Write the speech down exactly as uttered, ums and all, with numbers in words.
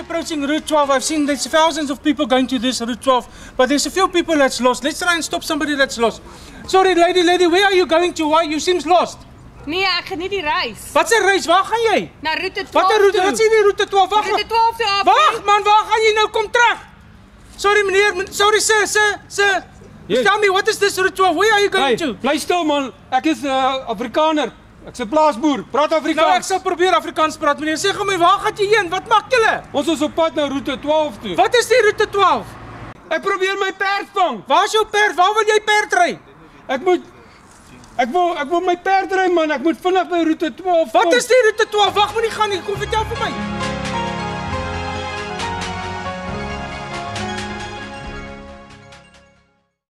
approaching Route twelve. I've seen there's thousands of people going to this Route twelve, but there's a few people that's lost. Let's try and stop somebody that's lost. Sorry, lady, lady, where are you going to? Why? You seems lost. Nee, ek geniet die reis. Wat 'n reis? Waar gaan jy? Na roete twaalf. Wat 'n roete? Wat sien jy roete twaalf? Wag. Roete twaalf toe af. Wag man, waar gaan jy nou? Kom terug. Sorry meneer, men, sorry sir, sir, sir. Yes. Tell me, what is this route twaalf? Where are you going Hey, to? bly stil man, ek is 'n uh, Afrikaner. Ek's 'n plaasboer. Praat Afrikaans. Nou ek sal probeer Afrikaans praat meneer. Sê gou my, waar gaan jy heen? Wat maak julle? Ons is op pad na roete twaalf toe. Wat is die roete twaalf? Ek probeer my perd vang. Waar's jou perd? Waar wil jy perd ry? Ek moet Ek wil ek wil my perd ry man. Ek moet vinnig by roete twaalf kom. Wat is die roete twaalf? Wag, moenie gaan nie. Kom vertel vir my.